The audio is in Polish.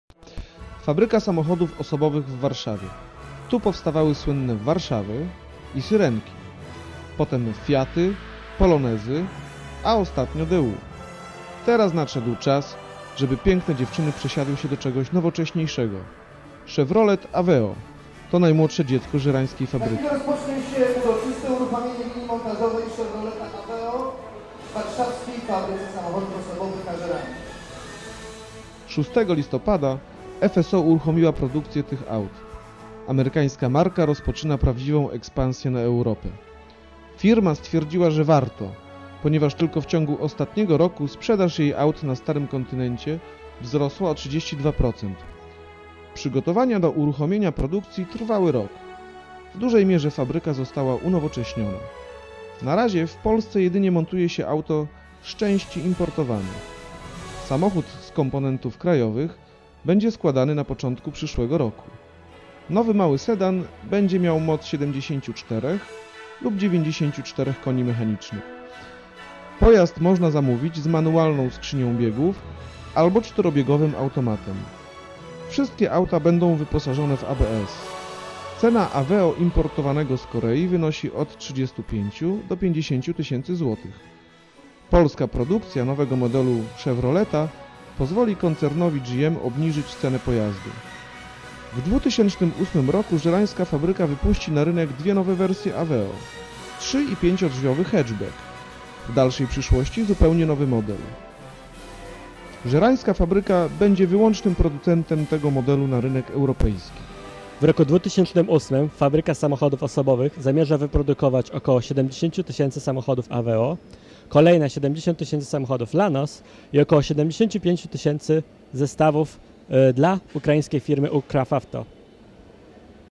Fabryka samochodów osobowych w Warszawie. Tu powstawały słynne Warszawy i Syrenki. Potem Fiaty, Polonezy, a ostatnio DU. Teraz nadszedł czas, żeby piękne dziewczyny przesiadły się do czegoś nowocześniejszego. Chevrolet Aveo to najmłodsze dziecko żerańskiej fabryki. Za chwilę rozpocznie się uroczyste uruchomienie linii montażowej Chevroleta Aveo w warszawskiej fabryce samochodów osobowych na Żerani. 6 listopada FSO uruchomiła produkcję tych aut. Amerykańska marka rozpoczyna prawdziwą ekspansję na Europę. Firma stwierdziła, że warto, ponieważ tylko w ciągu ostatniego roku sprzedaż jej aut na starym kontynencie wzrosła o 32%. Przygotowania do uruchomienia produkcji trwały rok. W dużej mierze fabryka została unowocześniona. Na razie w Polsce jedynie montuje się auto z części importowanych. Samochód z komponentów krajowych będzie składany na początku przyszłego roku. Nowy mały sedan będzie miał moc 74 lub 94 koni mechanicznych. Pojazd można zamówić z manualną skrzynią biegów albo czterobiegowym automatem. Wszystkie auta będą wyposażone w ABS. Cena Aveo importowanego z Korei wynosi od 35 do 50 tysięcy złotych. Polska produkcja nowego modelu Chevroleta pozwoli koncernowi GM obniżyć cenę pojazdu. W 2008 roku żerańska fabryka wypuści na rynek dwie nowe wersje Aveo, 3- i 5-drzwiowy hatchback. W dalszej przyszłości zupełnie nowy model. Żerańska fabryka będzie wyłącznym producentem tego modelu na rynek europejski. W roku 2008 fabryka samochodów osobowych zamierza wyprodukować około 70 tysięcy samochodów Aveo, kolejne 70 tysięcy samochodów Lanos i około 75 tysięcy zestawów dla ukraińskiej firmy Ukrawavto.